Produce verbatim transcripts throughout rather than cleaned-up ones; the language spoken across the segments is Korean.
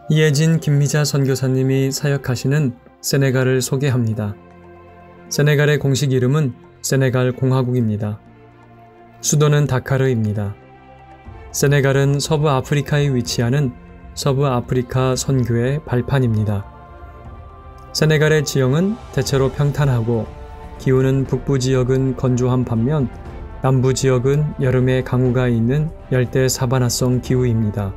이혜진 김미자 선교사님이 사역하시는 세네갈을 소개합니다. 세네갈의 공식 이름은 세네갈 공화국입니다. 수도는 다카르입니다. 세네갈은 서부 아프리카에 위치하는 서부 아프리카 선교의 발판입니다. 세네갈의 지형은 대체로 평탄하고 기후는 북부 지역은 건조한 반면 남부 지역은 여름에 강우가 있는 열대 사바나성 기후입니다.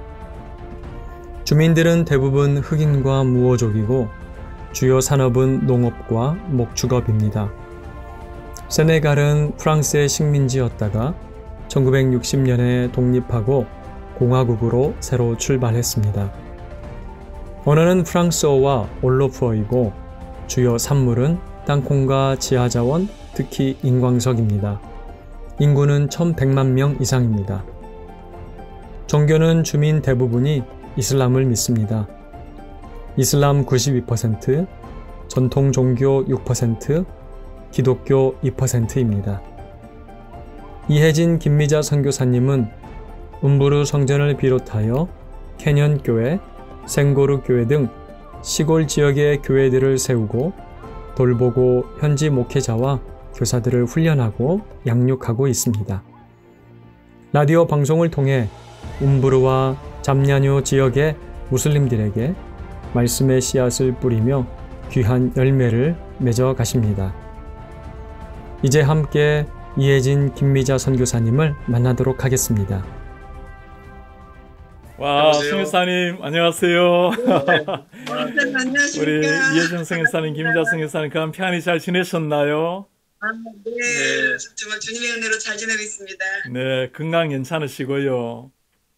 주민들은 대부분 흑인과 무어족이고 주요 산업은 농업과 목축업입니다. 세네갈은 프랑스의 식민지였다가 천구백육십 년에 독립하고 공화국으로 새로 출발했습니다. 언어는 프랑스어와 올로프어이고 주요 산물은 땅콩과 지하자원, 특히 인광석입니다. 인구는 천백만 명 이상입니다. 종교는 주민 대부분이 이슬람을 믿습니다. 이슬람 구십이 퍼센트, 전통 종교 육 퍼센트, 기독교 이 퍼센트입니다. 이혜진 김미자 선교사님은 움부르 성전을 비롯하여 캐년교회, 생고르교회 등 시골 지역의 교회들을 세우고 돌보고 현지 목회자와 교사들을 훈련하고 양육하고 있습니다. 라디오 방송을 통해 움부르와 잠냐뇨 지역의 무슬림들에게 말씀의 씨앗을 뿌리며 귀한 열매를 맺어 가십니다. 이제 함께 이혜진 김미자 선교사님을 만나도록 하겠습니다. 와, 선교사님 안녕하세요. 네, 안녕하십니까. 우리 이혜진 선교사님, 김미자 선교사님 그간 평안히 잘 지내셨나요? 아, 네. 네, 정말 주님의 은혜로 잘 지내고 있습니다. 네, 건강 괜찮으시고요.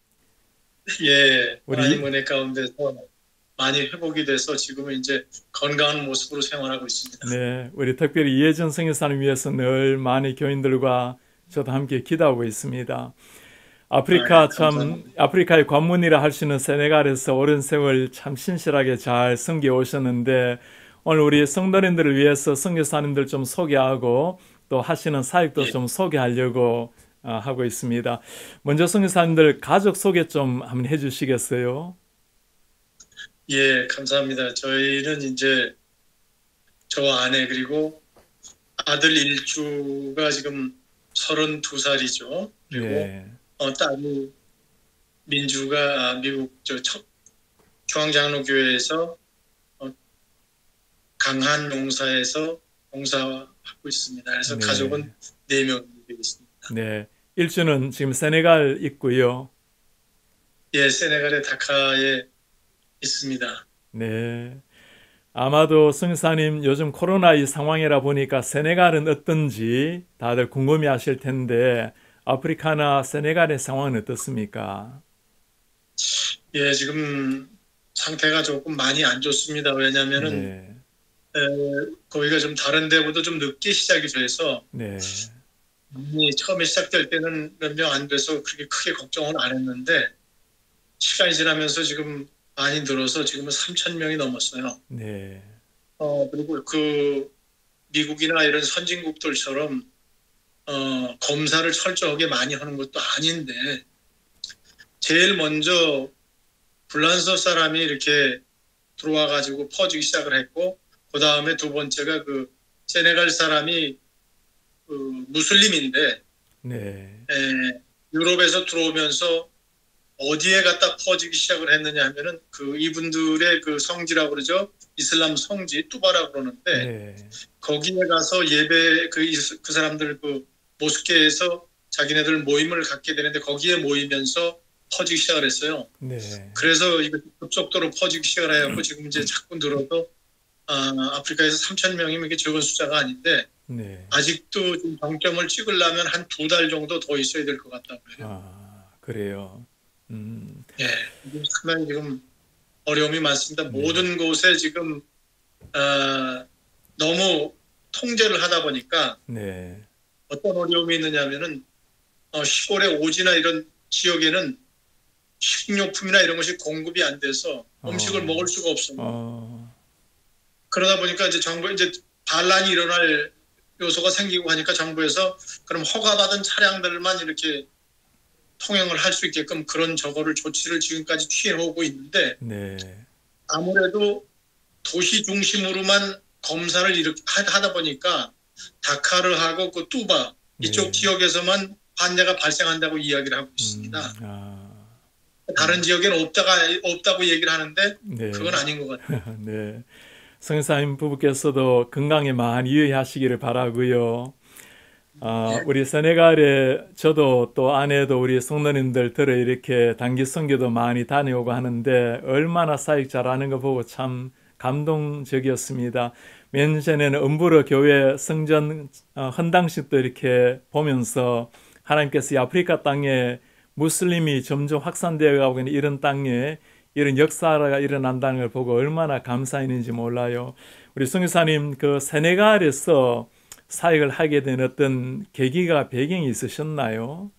예, 우리 하나님 은혜 가운데서 많이 회복이 돼서 지금은 이제 건강한 모습으로 생활하고 있습니다. 네, 우리 특별히 이혜진 선교사님 위해서 늘 많이 교인들과 저도 함께 기도하고 있습니다. 아프리카 아, 참 아프리카의 관문이라 할 수 있는 세네갈에서 오랜 세월 참 신실하게 잘 섬겨 오셨는데 오늘 우리 성도님들을 위해서 선교사님들 좀 소개하고 또 하시는 사역도 좀 소개하려고 하고 있습니다. 먼저 선교사님들 가족 소개 좀 한번 해주시겠어요? 예, 감사합니다. 저희는 이제 저 아내 그리고 아들 일주가 지금 서른두 살이죠. 그리고 네. 어, 딸이 민주가 아, 미국 저 중앙장로교회에서 어, 강한 용사에서 봉사하고 있습니다. 그래서 네. 가족은 네 명이 되겠습니다. 네, 일주는 지금 세네갈 있고요. 예, 세네갈의 다카에 있습니다. 네. 아마도 선교사님 요즘 코로나 이 상황이라 보니까 세네갈은 어떤지 다들 궁금해 하실 텐데 아프리카나 세네갈의 상황은 어떻습니까? 예, 지금 상태가 조금 많이 안 좋습니다. 왜냐면은 네. 에, 거기가 좀 다른 데보다 좀 늦게 시작이 돼서 네. 이 처음에 시작될 때는 몇 명 안 돼서 그렇게 크게 걱정은 안 했는데 시간이 지나면서 지금 많이 늘어서 지금은 삼천 명이 넘었어요. 네. 어, 그리고 그 미국이나 이런 선진국들처럼 어, 검사를 철저하게 많이 하는 것도 아닌데 제일 먼저 불란서 사람이 이렇게 들어와 가지고 퍼지기 시작을 했고 그 다음에 두 번째가 그 세네갈 사람이 그 무슬림인데 네. 에, 유럽에서 들어오면서 어디에 갖다 퍼지기 시작을 했느냐 하면은 그 이분들의 그 성지라고 그러죠. 이슬람 성지 뚜바라고 그러는데 네. 거기에 가서 예배 그, 그 사람들 그 모스케에서 자기네들 모임을 갖게 되는데 거기에 모이면서 퍼지기 시작을 했어요. 네. 그래서 이거 급속도로 퍼지기 시작을 해갖고 지금 이제 자꾸 늘어서 아, 아프리카에서 삼천 명이면 이게 적은 숫자가 아닌데 네. 아직도 좀 정점을 찍으려면 한 두 달 정도 더 있어야 될 것 같다고 해요. 아, 그래요. 음. 예, 상당히 지금 어려움이 많습니다. 네. 모든 곳에 지금 어, 너무 통제를 하다 보니까 네. 어떤 어려움이 있느냐면은 어, 시골의 오지나 이런 지역에는 식료품이나 이런 것이 공급이 안 돼서 음식을 어. 먹을 수가 없어요. 어. 그러다 보니까 이제 정부 이제 반란이 일어날 요소가 생기고 하니까 정부에서 그럼 허가받은 차량들만 이렇게 통행을 할 수 있게끔 그런 저거를 조치를 지금까지 취해오고 있는데 네. 아무래도 도시 중심으로만 검사를 이렇게 하다 보니까 다카르하고 그 뚜바 이쪽 네. 지역에서만 환자가 발생한다고 이야기를 하고 있습니다. 음, 아, 다른 지역에는 없다가 없다고 얘기를 하는데 네. 그건 아닌 것 같아요. 네. 성사님 부부께서도 건강에 많이 유의하시기를 바라고요. 어, 우리 세네갈에 저도 또 아내도 우리 성도님들 들어 이렇게 단기 선교도 많이 다녀오고 하는데 얼마나 사역 잘하는 거 보고 참 감동적이었습니다. 몇 년 전에는 음부르 교회 성전 어, 헌당식도 이렇게 보면서 하나님께서 이 아프리카 땅에 무슬림이 점점 확산되어 가고 있는 이런 땅에 이런 역사가 일어난다는 걸 보고 얼마나 감사했는지 몰라요. 우리 성교사님 그 세네갈에서 사역을 하게 된 어떤 계기가 배경이 있으셨나요?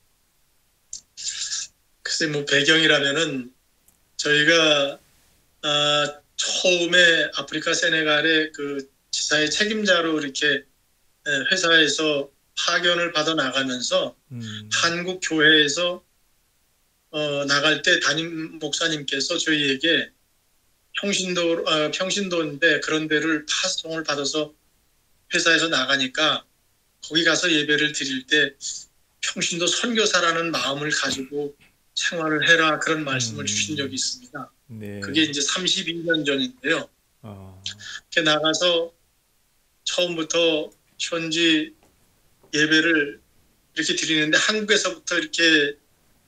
글쎄 뭐 배경이라면은 저희가 아, 처음에 아프리카 세네갈의 그 지사의 책임자로 이렇게 회사에서 파견을 받아 나가면서 음. 한국 교회에서 어, 나갈 때 담임 목사님께서 저희에게 평신도 어, 평신도인데 그런 데를 파송을 받아서 회사에서 나가니까 거기 가서 예배를 드릴 때 평신도 선교사라는 마음을 가지고 생활을 해라 그런 말씀을 음. 주신 적이 있습니다. 네. 그게 이제 삼십이 년 전인데요. 어. 이렇게 나가서 처음부터 현지 예배를 이렇게 드리는데 한국에서부터 이렇게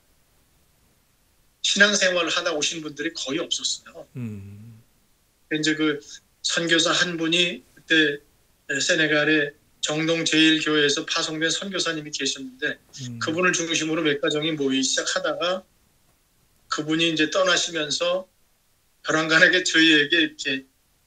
신앙생활을 하다 오신 분들이 거의 없었어요. 음. 이제 그 선교사 한 분이 그때 세네갈의 정동 제일교회에서 파송된 선교사님이 계셨는데 음. 그분을 중심으로 몇 가정이 모이기 시작하다가 그분이 이제 떠나시면서 벼랑간에게 저희에게 이렇게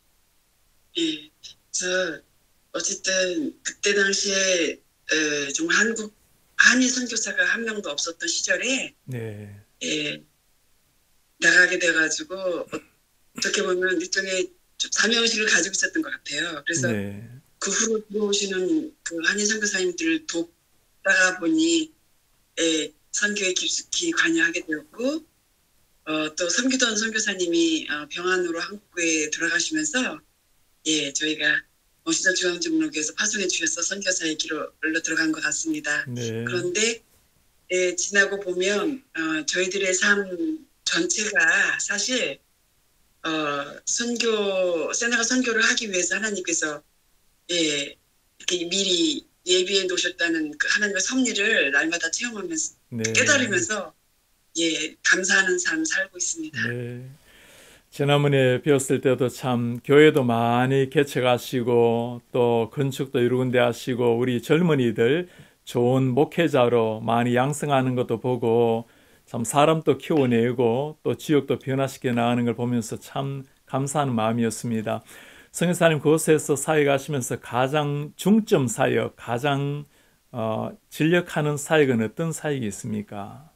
예, 저 어쨌든 그때 당시에 에, 정말 한국 한인 선교사가 한 명도 없었던 시절에 네. 예, 나가게 돼가지고 어떻게 보면 일종의 좀 사명의식을 가지고 있었던 것 같아요. 그래서 네. 그 후로 들어오시는 그 한인 선교사님들을 돕다가 보니 예, 선교에 깊숙이 관여하게 되었고 어, 또 섬기던 선교사님이 어, 병안으로 한국에 들어가시면서 예, 저희가 원시적 중앙정록에서 파송해 주셔서 선교사의 길로 들어간 것 같습니다. 네. 그런데 예, 지나고 보면 어, 저희들의 삶 전체가 사실 어, 선교 세네갈 선교를 하기 위해서 하나님께서 예, 이렇게 미리 예비해 놓으셨다는 그 하나님의 섭리를 날마다 체험하면서 네. 깨달으면서 예, 감사하는 삶 살고 있습니다. 네. 지난번에 배웠을 때도 참 교회도 많이 개척하시고 또 건축도 여러 군데 하시고 우리 젊은이들 좋은 목회자로 많이 양성하는 것도 보고 참 사람도 키워내고 또 지역도 변화시켜 나가는 걸 보면서 참 감사하는 마음이었습니다. 성교사님 그곳에서 사역하시면서 가장 중점 사역, 가장 어, 진력하는 사역은 어떤 사역이 있습니까?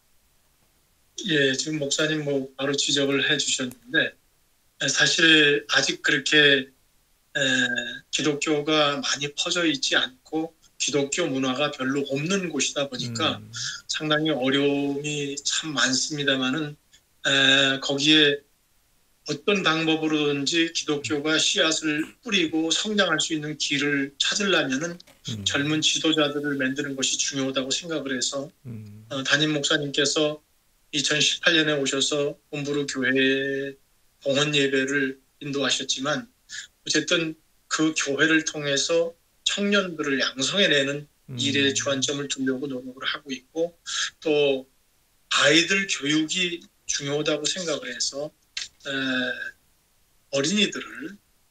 예, 지금 목사님 뭐 바로 지적을 해주셨는데 사실 아직 그렇게 에, 기독교가 많이 퍼져 있지 않고 기독교 문화가 별로 없는 곳이다 보니까 음. 상당히 어려움이 참 많습니다만은 에, 거기에 어떤 방법으로든지 기독교가 씨앗을 뿌리고 성장할 수 있는 길을 찾으려면은 음. 젊은 지도자들을 만드는 것이 중요하다고 생각을 해서 음. 어, 담임 목사님께서 이천십팔 년에 오셔서 본부로 교회 봉헌 예배를 인도하셨지만 어쨌든 그 교회를 통해서 청년들을 양성해내는 음. 일에 주안점을 두려고 노력을 하고 있고 또 아이들 교육이 중요하다고 생각을 해서 에, 어린이들을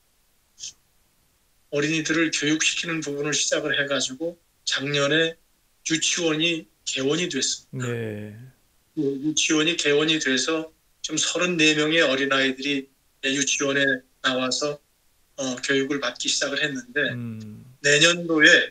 어린이들을 교육시키는 부분을 시작을 해가지고 작년에 유치원이 개원이 됐습니다. 네. 유치원이 개원이 돼서 지금 서른네 명의 어린아이들이 유치원에 나와서 어, 교육을 받기 시작을 했는데 음. 내년도에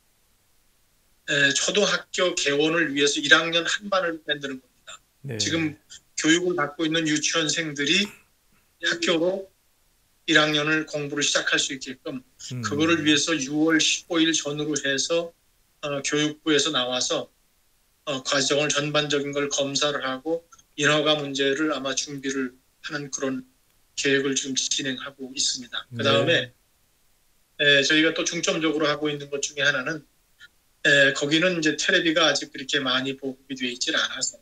에, 초등학교 개원을 위해서 일 학년 한 반을 만드는 겁니다. 네. 지금 교육을 받고 있는 유치원생들이 학교로 일 학년을 공부를 시작할 수 있게끔 음. 그거를 위해서 유월 십오일 전후로 해서 어, 교육부에서 나와서 어, 과정을 전반적인 걸 검사를 하고 인허가 문제를 아마 준비를 하는 그런 계획을 지금 진행하고 있습니다. 그 다음에 네. 저희가 또 중점적으로 하고 있는 것 중에 하나는 에, 거기는 이제 텔레비가 아직 그렇게 많이 보급이 되어 있질 않아서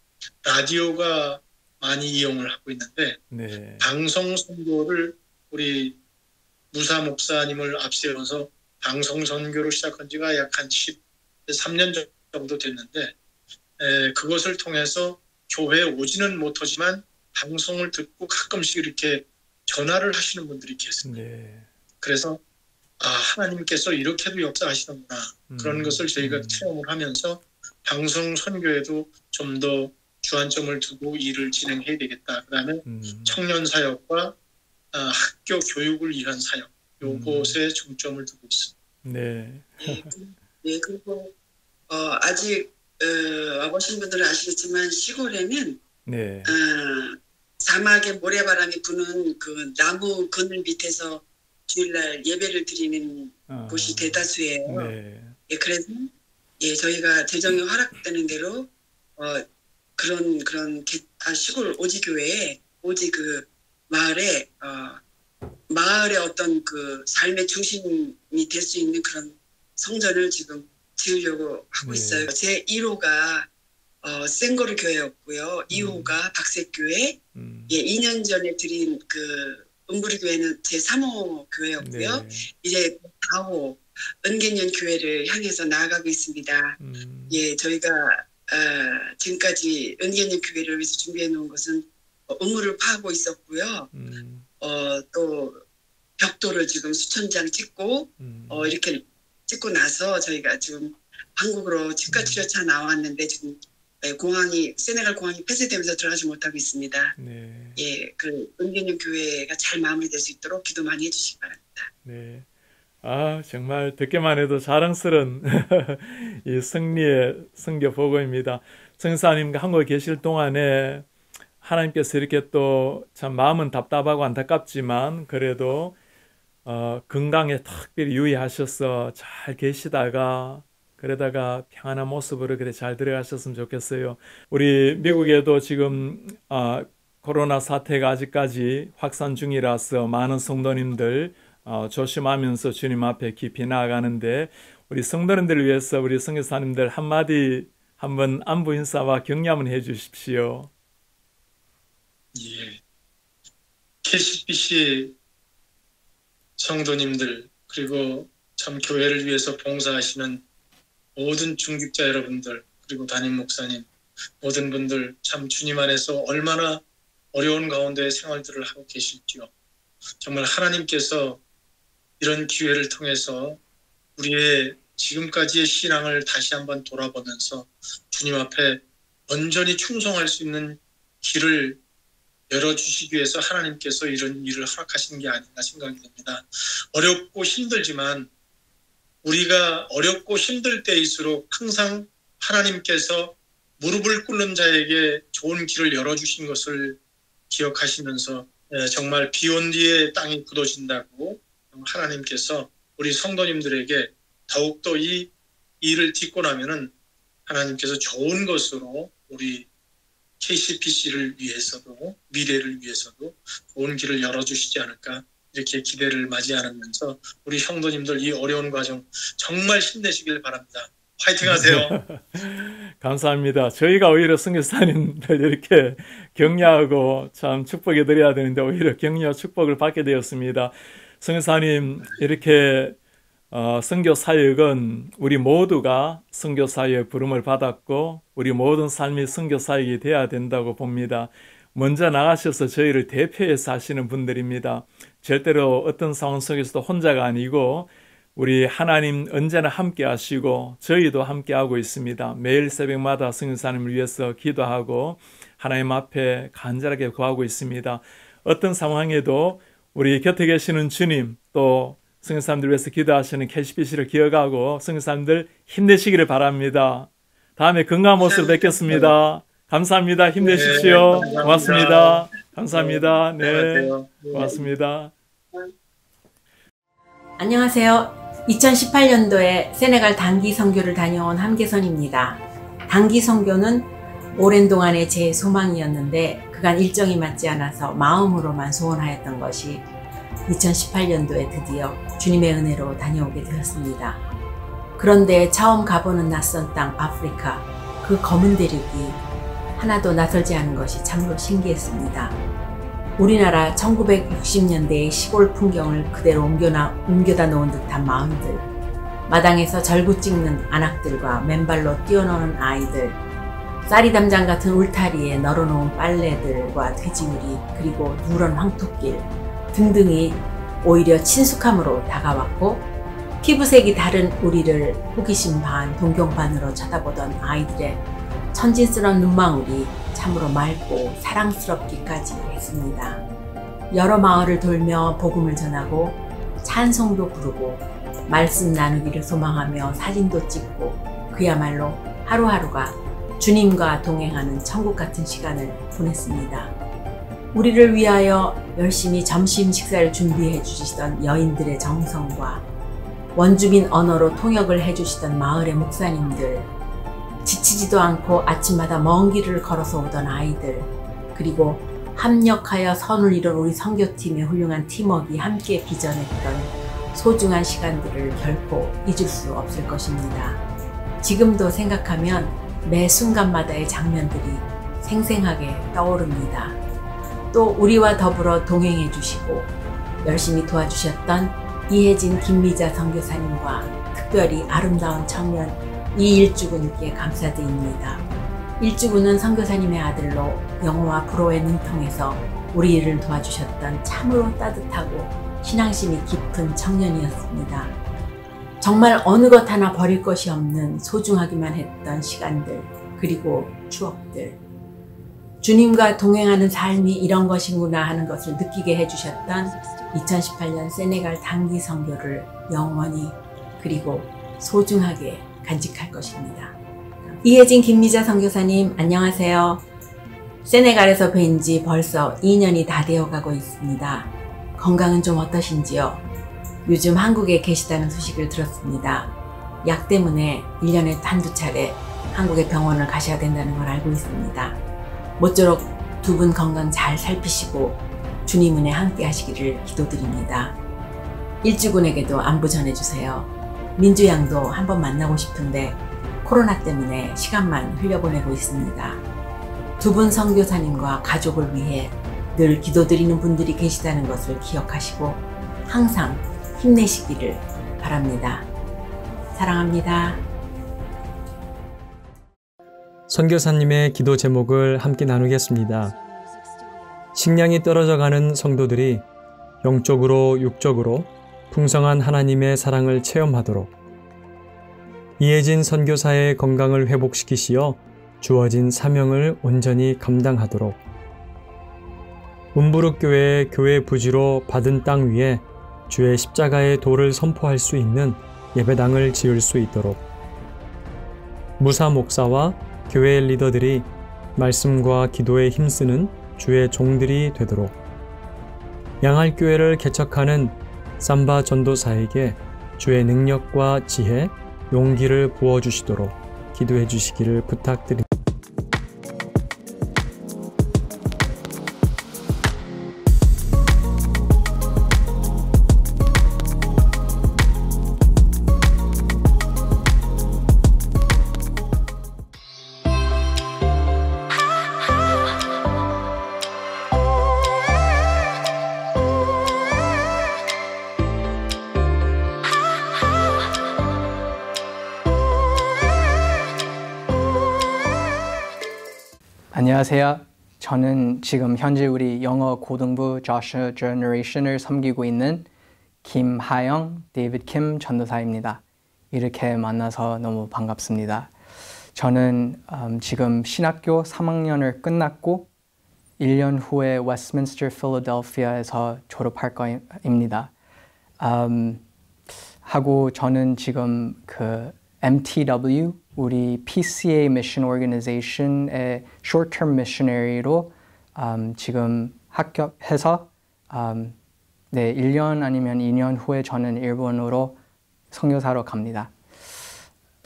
라디오가 많이 이용을 하고 있는데 네. 방송 선교를 우리 무사 목사님을 앞세워서 방송 선교를 시작한 지가 약 한 십삼 년 정도 됐는데 에, 그것을 통해서 교회에 오지는 못하지만 방송을 듣고 가끔씩 이렇게 전화를 하시는 분들이 계십니다. 네. 그래서 아, 하나님께서 이렇게도 역사하시는구나. 음, 그런 것을 저희가 음. 체험을 하면서 방송 선교에도 좀 더 주안점을 두고 일을 진행해야 되겠다. 그 다음에 음. 청년 사역과 아, 학교 교육을 위한 사역, 요것에 음. 중점을 두고 있습니다. 네. 네, 네 그리고 어, 아직 어, 와보신 분들은 아시겠지만 시골에는 네. 어, 사막에 모래바람이 부는 그 나무 그늘 밑에서 주일날 예배를 드리는 어, 곳이 대다수예요. 네. 예, 그래서 예, 저희가 재정이 허락되는 대로 어, 그런 그런 개, 아, 시골 오지 교회에 오지 그 마을에 어, 마을의 어떤 그 삶의 중심이 될 수 있는 그런 성전을 지금 지으려고 하고 네. 있어요. 제 일 호가 어, 센거르 교회였고요. 음. 이 호가 박색교회. 음. 예, 이 년 전에 드린 그 은부리 교회는 제삼 호 교회였고요. 네. 이제 사 호 은계년 교회를 향해서 나아가고 있습니다. 음. 예, 저희가 어, 지금까지 은계년 교회를 위해서 준비해 놓은 것은 어, 우물을 파고 있었고요. 음. 어, 또 벽돌을 지금 수천 장 찍고 음. 어, 이렇게 찍고 나서 저희가 지금 한국으로 치과 치료차 나왔는데 지금 공항이 세네갈 공항이 폐쇄되면서 들어가지 못하고 있습니다. 네. 예, 그 은계년 교회가 잘 마무리될 수 있도록 기도 많이 해주시기 바랍니다. 네. 아, 정말 듣기만 해도 자랑스러운 이 승리의 선교 보고입니다. 성사님과 한국에 계실 동안에 하나님께서 이렇게 또 참 마음은 답답하고 안타깝지만 그래도 어, 건강에 특별히 유의하셔서 잘 계시다가 그러다가 평안한 모습으로 그래 잘 들어가셨으면 좋겠어요. 우리 미국에도 지금 어, 코로나 사태가 아직까지 확산 중이라서 많은 성도님들 어, 조심하면서 주님 앞에 깊이 나아가는데 우리 성도님들을 위해서 우리 선교사님들 한마디 한번 안부 인사와 격려 한번 해 주십시오. 예. 케이씨피씨 성도님들 그리고 참 교회를 위해서 봉사하시는 모든 중직자 여러분들 그리고 담임 목사님 모든 분들 참 주님 안에서 얼마나 어려운 가운데 생활들을 하고 계실지요. 정말 하나님께서 이런 기회를 통해서 우리의 지금까지의 신앙을 다시 한번 돌아보면서 주님 앞에 온전히 충성할 수 있는 길을 열어주시기 위해서 하나님께서 이런 일을 허락하신 게 아닌가 생각이 됩니다. 어렵고 힘들지만 우리가 어렵고 힘들 때일수록 항상 하나님께서 무릎을 꿇는 자에게 좋은 길을 열어주신 것을 기억하시면서 정말 비온 뒤에 땅이 굳어진다고 하나님께서 우리 성도님들에게 더욱더 이 일을 딛고 나면은 하나님께서 좋은 것으로 우리 케이씨피씨를 위해서도 미래를 위해서도 좋은 길을 열어주시지 않을까 이렇게 기대를 맞이하면서 우리 성도님들 이 어려운 과정 정말 힘내시길 바랍니다. 화이팅 하세요. 감사합니다. 저희가 오히려 선교사님들 이렇게 격려하고 참 축복해 드려야 되는데 오히려 격려 축복을 받게 되었습니다. 선교사님 이렇게 어, 선교 사역은 우리 모두가 선교 사역의 부름을 받았고 우리 모든 삶이 선교 사역이 돼야 된다고 봅니다. 먼저 나가셔서 저희를 대표해서 하시는 분들입니다. 절대로 어떤 상황 속에서도 혼자가 아니고 우리 하나님 언제나 함께 하시고 저희도 함께 하고 있습니다. 매일 새벽마다 선교사님을 위해서 기도하고 하나님 앞에 간절하게 구하고 있습니다. 어떤 상황에도 우리 곁에 계시는 주님 또 선교사님들 위해서 기도하시는 케이씨피씨를 기억하고 선교사님들 힘내시기를 바랍니다. 다음에 건강한 모습으로 뵙겠습니다. 감사합니다. 힘내십시오. 네, 고맙습니다. 감사합니다. 네, 고맙습니다. 안녕하세요. 이천십팔 년도에 세네갈 단기 선교를 다녀온 함계선입니다. 단기 선교는 오랜 동안의 제 소망이었는데 그간 일정이 맞지 않아서 마음으로만 소원하였던 것이 이천십팔 년도에 드디어 주님의 은혜로 다녀오게 되었습니다. 그런데 처음 가보는 낯선 땅 아프리카, 그 검은 대륙이 하나도 낯설지 않은 것이 참으로 신기했습니다. 우리나라 천구백육십 년대의 시골 풍경을 그대로 옮겨나, 옮겨다 놓은 듯한 마을들, 마당에서 절구 찍는 아낙들과 맨발로 뛰어노는 아이들, 쌀이담장 같은 울타리에 널어놓은 빨래들과 돼지우리, 그리고 누런 황토길 등등이 오히려 친숙함으로 다가왔고, 피부색이 다른 우리를 호기심 반 동경 반으로 쳐다보던 아이들의 천진스러운 눈망울이 참으로 맑고 사랑스럽기까지 했습니다. 여러 마을을 돌며 복음을 전하고 찬송도 부르고 말씀 나누기를 소망하며 사진도 찍고 그야말로 하루하루가 주님과 동행하는 천국 같은 시간을 보냈습니다. 우리를 위하여 열심히 점심 식사를 준비해 주시던 여인들의 정성과 원주민 언어로 통역을 해주시던 마을의 목사님들, 지치지도 않고 아침마다 먼 길을 걸어서 오던 아이들, 그리고 합력하여 선을 이룬 우리 선교팀의 훌륭한 팀워크가 함께 빚어냈던 소중한 시간들을 결코 잊을 수 없을 것입니다. 지금도 생각하면 매 순간마다의 장면들이 생생하게 떠오릅니다. 또 우리와 더불어 동행해 주시고 열심히 도와주셨던 이혜진 김미자 선교사님과 특별히 아름다운 청년 이일주군께 감사드립니다. 일주군은 선교사님의 아들로 영어와 불어의 능통에서 우리 일을 도와주셨던 참으로 따뜻하고 신앙심이 깊은 청년이었습니다. 정말 어느 것 하나 버릴 것이 없는 소중하기만 했던 시간들, 그리고 추억들. 주님과 동행하는 삶이 이런 것이구나 하는 것을 느끼게 해주셨던 이천십팔 년 세네갈 단기 선교를 영원히 그리고 소중하게 간직할 것입니다. 이혜진 김미자 선교사님, 안녕하세요. 세네갈에서 뵌 지 벌써 이 년이 다 되어가고 있습니다. 건강은 좀 어떠신지요? 요즘 한국에 계시다는 소식을 들었습니다. 약 때문에 일 년에 한두 차례 한국의 병원을 가셔야 된다는 걸 알고 있습니다. 모쪼록 두 분 건강 잘 살피시고 주님 은혜 함께 하시기를 기도드립니다. 일주군에게도 안부 전해주세요. 민주양도 한번 만나고 싶은데 코로나 때문에 시간만 흘려보내고 있습니다. 두 분 선교사님과 가족을 위해 늘 기도드리는 분들이 계시다는 것을 기억하시고 항상 힘내시기를 바랍니다. 사랑합니다. 선교사님의 기도 제목을 함께 나누겠습니다. 식량이 떨어져가는 성도들이 영적으로 육적으로 풍성한 하나님의 사랑을 체험하도록, 이혜진 선교사의 건강을 회복시키시어 주어진 사명을 온전히 감당하도록, 운부룩교회의 교회 부지로 받은 땅 위에 주의 십자가의 도를 선포할 수 있는 예배당을 지을 수 있도록, 무사 목사와 교회 리더들이 말씀과 기도에 힘쓰는 주의 종들이 되도록, 양할교회를 개척하는 삼바 전도사에게 주의 능력과 지혜, 용기를 부어주시도록 기도해 주시기를 부탁드립니다. 안녕하세요. 저는 지금 현재 우리 영어 고등부 Joshua Generation을 섬기고 있는 김하영, 데이비드 킴 전도사입니다. 이렇게 만나서 너무 반갑습니다. 저는 음, 지금 신학교 삼 학년을 끝났고 일 년 후에 웨스트민스터 필라델피아에서 졸업할 거입니다. 음, 하고 저는 지금 그 엠티더블유, 우리 피씨에이 Mission Organization의 Short-Term Missionary로 음, 지금 합격해서 음, 네, 일 년 아니면 이 년 후에 저는 일본으로 선교사로 갑니다.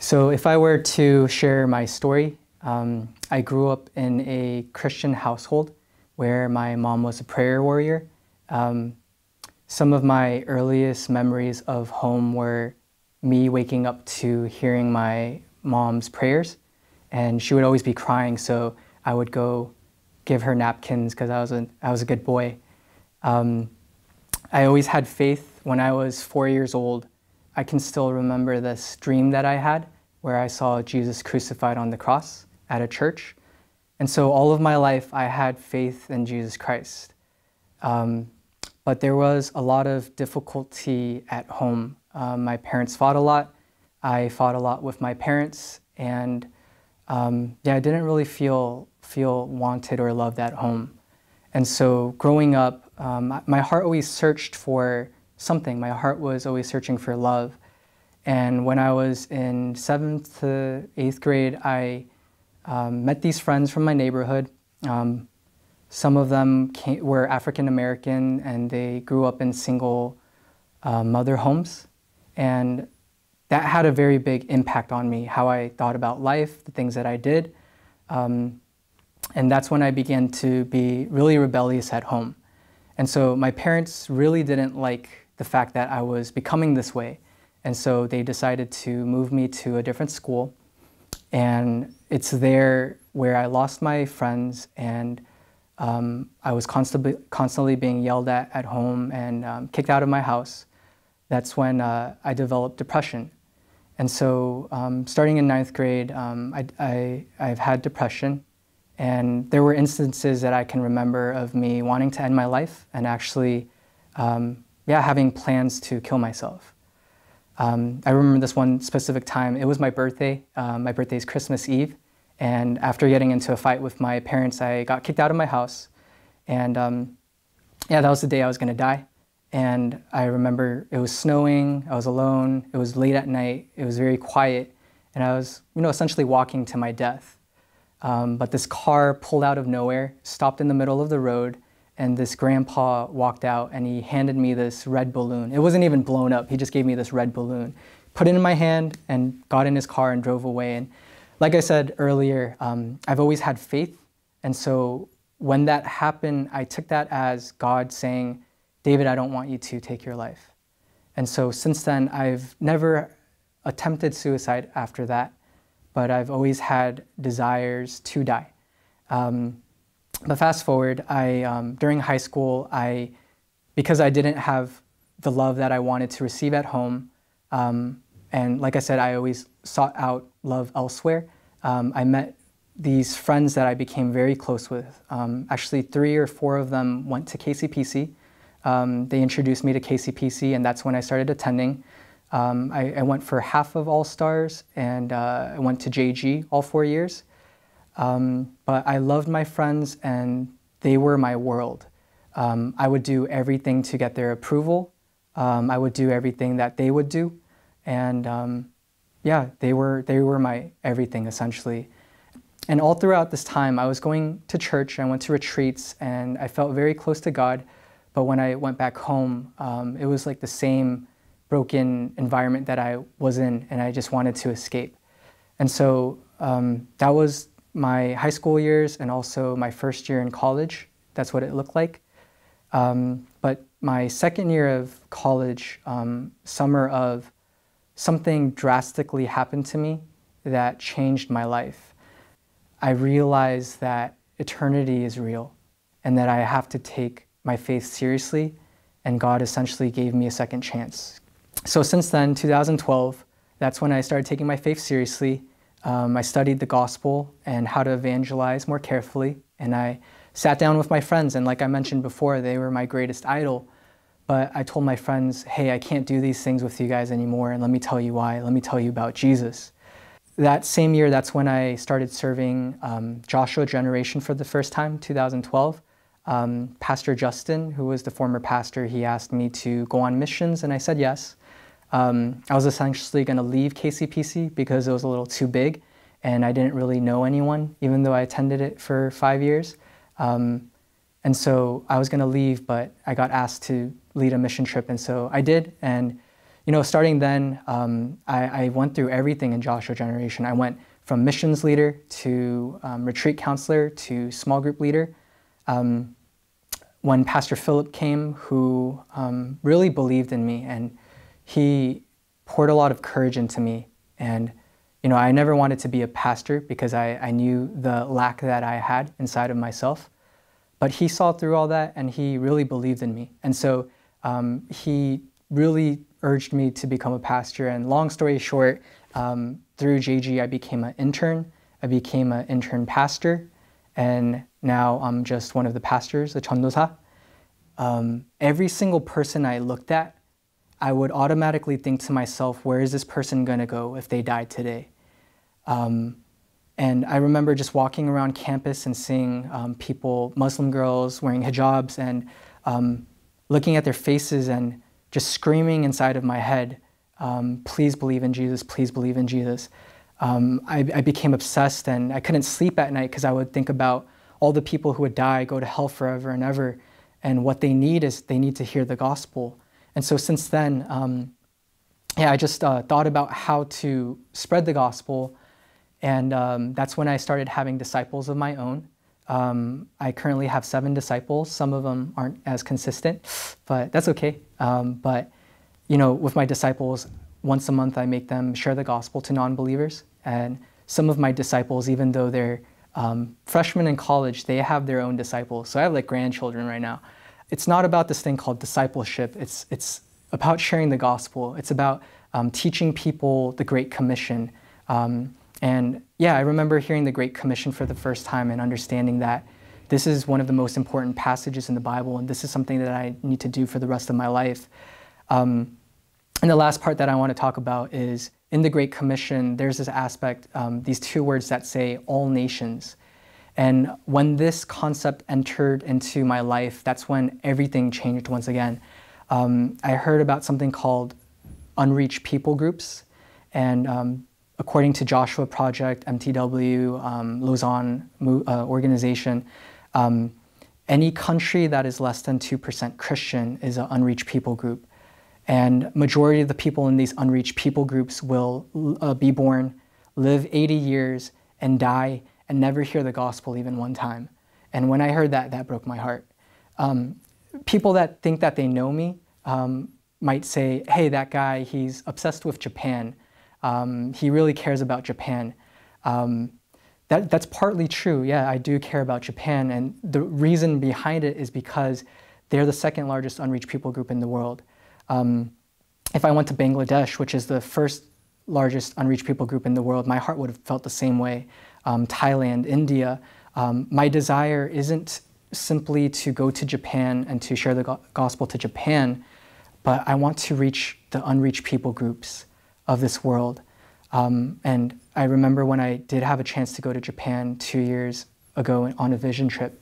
So if I were to share my story, um, I grew up in a Christian household where my mom was a prayer warrior. Um, some of my earliest memories of home were me waking up to hearing my mom's prayers, and she would always be crying, so I would go give her napkins because I was a, I was a good boy. Um, I always had faith. When I was four years old, I can still remember this dream that I had where I saw Jesus crucified on the cross at a church. And so all of my life, I had faith in Jesus Christ. Um, but there was a lot of difficulty at home. Um, my parents fought a lot. I fought a lot with my parents, and um, yeah, I didn't really feel feel wanted or loved at home. And so growing up, um, my heart always searched for something. My heart was always searching for love. And when I was in seventh to eighth grade, I um, met these friends from my neighborhood. Um, some of them came, were African American, and they grew up in single uh, mother homes. And that had a very big impact on me, how I thought about life, the things that I did. Um, and that's when I began to be really rebellious at home. And so my parents really didn't like the fact that I was becoming this way. And so they decided to move me to a different school. And it's there where I lost my friends, and um, I was constantly, constantly being yelled at at home and um, kicked out of my house. That's when uh, I developed depression. And so um, starting in ninth grade, um, I, I, I've had depression. And there were instances that I can remember of me wanting to end my life and actually, um, yeah, having plans to kill myself. Um, I remember this one specific time. It was my birthday. Um, my birthday is Christmas Eve. And after getting into a fight with my parents, I got kicked out of my house. And um, yeah, that was the day I was going to die. And I remember it was snowing, I was alone, it was late at night, it was very quiet, and I was, you know, essentially walking to my death. Um, but this car pulled out of nowhere, stopped in the middle of the road, and this grandpa walked out and he handed me this red balloon. It wasn't even blown up, he just gave me this red balloon. Put it in my hand and got in his car and drove away. And like I said earlier, um, I've always had faith. And so when that happened, I took that as God saying, David, I don't want you to take your life. And so since then, I've never attempted suicide after that, but I've always had desires to die. Um, but fast forward, I, um, during high school, I, because I didn't have the love that I wanted to receive at home, um, and like I said, I always sought out love elsewhere, um, I met these friends that I became very close with. Um, actually, three or four of them went to K C P C. Um, they introduced me to K C P C, and that's when I started attending. Um, I, I went for half of All-Stars, and uh, I went to J G all four years. Um, but I loved my friends, and they were my world. Um, I would do everything to get their approval. Um, I would do everything that they would do. And um, yeah, they were, they were my everything, essentially. And all throughout this time, I was going to church, I went to retreats, and I felt very close to God. But when I went back home, um, it was like the same broken environment that I was in, and I just wanted to escape. And so um, that was my high school years and also my first year in college. That's what it looked like. Um, but my second year of college, um, summer of, something drastically happened to me that changed my life. I realized that eternity is real and that I have to take my faith seriously, and God essentially gave me a second chance. So since then, two thousand twelve, that's when I started taking my faith seriously. Um, I studied the gospel and how to evangelize more carefully, and I sat down with my friends, and like I mentioned before, they were my greatest idol. But I told my friends, hey, I can't do these things with you guys anymore, and let me tell you why. Let me tell you about Jesus. That same year, that's when I started serving um, Joshua Generation for the first time, two thousand twelve. Um, Pastor Justin, who was the former pastor, he asked me to go on missions, and I said yes. Um, I was essentially going to leave K C P C because it was a little too big, and I didn't really know anyone, even though I attended it for five years. Um, and so I was going to leave, but I got asked to lead a mission trip, and so I did. And you know, starting then, um, I, I went through everything in Joshua Generation. I went from missions leader to um, retreat counselor to small group leader. Um, when Pastor Philip came, who um, really believed in me, and he poured a lot of courage into me. And, you know, I never wanted to be a pastor because I, I knew the lack that I had inside of myself. But he saw through all that, and he really believed in me. And so um, he really urged me to become a pastor. And long story short, um, through J G, I became an intern. I became an intern pastor. And now I'm just one of the pastors, the 전도사. Um, every single person I looked at, I would automatically think to myself, where is this person going to go if they died today? Um, and I remember just walking around campus and seeing um, people, Muslim girls wearing hijabs, and um, looking at their faces and just screaming inside of my head, um, please believe in Jesus, please believe in Jesus. Um, I, I became obsessed, and I couldn't sleep at night because I would think about all the people who would die, go to hell forever and ever, and what they need is they need to hear the gospel. And so since then, um, yeah, I just uh, thought about how to spread the gospel, and um, that's when I started having disciples of my own. Um, I currently have seven disciples. Some of them aren't as consistent, but that's okay. Um, but, you know, with my disciples, once a month I make them share the gospel to non-believers. And some of my disciples, even though they're um, freshmen in college, they have their own disciples. So I have like grandchildren right now. It's not about this thing called discipleship. It's, it's about sharing the gospel. It's about um, teaching people the Great Commission. Um, and yeah, I remember hearing the Great Commission for the first time and understanding that this is one of the most important passages in the Bible, and this is something that I need to do for the rest of my life. Um, and the last part that I want to talk about is in the Great Commission, there's this aspect, um, these two words that say all nations. And when this concept entered into my life, that's when everything changed once again. Um, I heard about something called unreached people groups. And um, according to Joshua Project, M T W, um, Lausanne uh, organization, um, any country that is less than two percent Christian is an unreached people group. And majority of the people in these unreached people groups will uh, be born, live eighty years, and die, and never hear the gospel even one time. And when I heard that, that broke my heart. Um, people that think that they know me um, might say, hey, that guy, he's obsessed with Japan. Um, he really cares about Japan. Um, that, that's partly true. Yeah, I do care about Japan. And the reason behind it is because they're the second largest unreached people group in the world. Um, if I went to Bangladesh, which is the first largest unreached people group in the world, my heart would have felt the same way. Um, Thailand, India. Um, my desire isn't simply to go to Japan and to share the go gospel to Japan, but I want to reach the unreached people groups of this world. Um, and I remember when I did have a chance to go to Japan two years ago on a vision trip,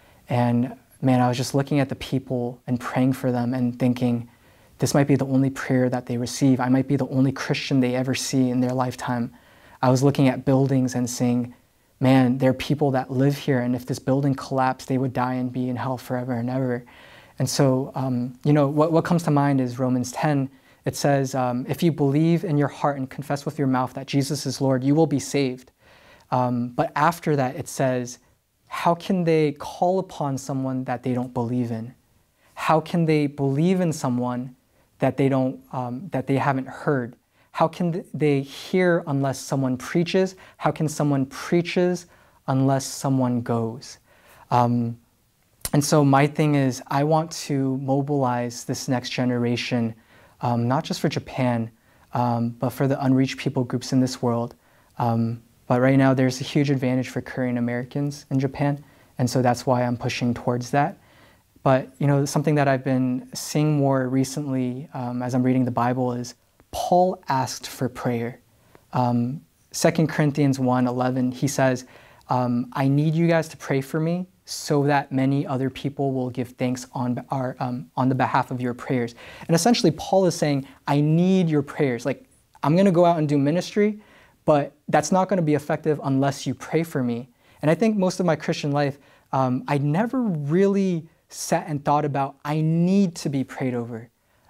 and man, I was just looking at the people and praying for them and thinking, this might be the only prayer that they receive. I might be the only Christian they ever see in their lifetime. I was looking at buildings and saying, man, there are people that live here, and if this building collapsed, they would die and be in hell forever and ever. And so, um, you know, what, what comes to mind is Romans ten. It says, um, if you believe in your heart and confess with your mouth that Jesus is Lord, you will be saved. Um, but after that, it says, how can they call upon someone that they don't believe in? How can they believe in someone that they don't, um, that they haven't heard? How can they hear unless someone preaches? How can someone preaches unless someone goes? Um, and so my thing is, I want to mobilize this next generation, um, not just for Japan, um, but for the unreached people groups in this world. Um, but right now there's a huge advantage for Korean Americans in Japan, and so that's why I'm pushing towards that. But you know, something that I've been seeing more recently um, as I'm reading the Bible is Paul asked for prayer. Um, Second Corinthians one eleven, he says, um, I need you guys to pray for me so that many other people will give thanks on, our, um, on the behalf of your prayers. And essentially, Paul is saying, I need your prayers. Like, I'm going to go out and do ministry, but that's not going to be effective unless you pray for me. And I think most of my Christian life, um, I never really sat and thought about, I need to be prayed over.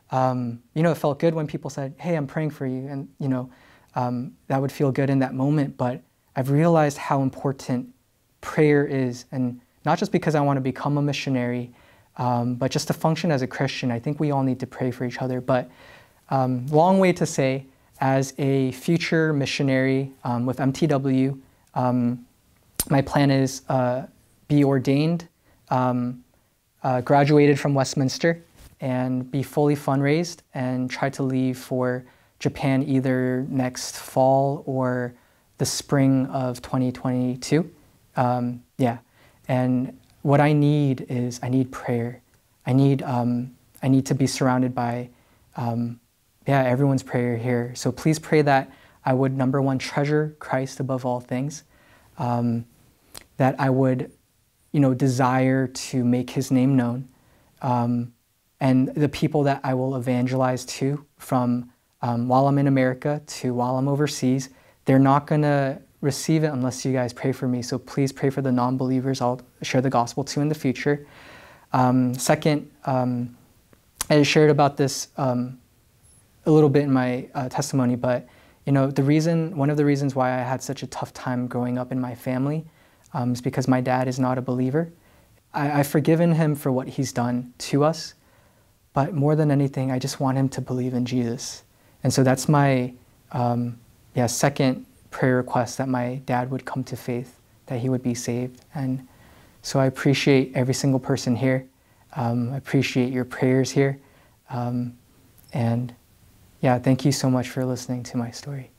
um, you know, it felt good when people said, hey, I'm praying for you. And, you know, um, that would feel good in that moment. But I've realized how important prayer is. And not just because I want to become a missionary, um, but just to function as a Christian. I think we all need to pray for each other. But um, long way to say, as a future missionary um, with M T W, um, my plan is uh, be ordained, um, uh, graduated from Westminster, and be fully fundraised and try to leave for Japan either next fall or the spring of twenty twenty-two. Um, yeah, and what I need is I need prayer. I need um, I need to be surrounded by um, yeah everyone's prayer here. So please pray that I would, number one, treasure Christ above all things. Um, that I would, you know, desire to make His name known, um, and the people that I will evangelize to, from um, while I'm in America to while I'm overseas, they're not gonna receive it unless you guys pray for me. So please pray for the non-believers I'll share the gospel to in the future. Um, second, um, I shared about this um, a little bit in my uh, testimony, but you know, the reason, one of the reasons why I had such a tough time growing up in my family um, is because my dad is not a believer. I, I've forgiven him for what he's done to us, but more than anything, I just want him to believe in Jesus. And so that's my um, yeah, second prayer request, that my dad would come to faith, that he would be saved. And so I appreciate every single person here. Um, I appreciate your prayers here. Um, and yeah, thank you so much for listening to my story.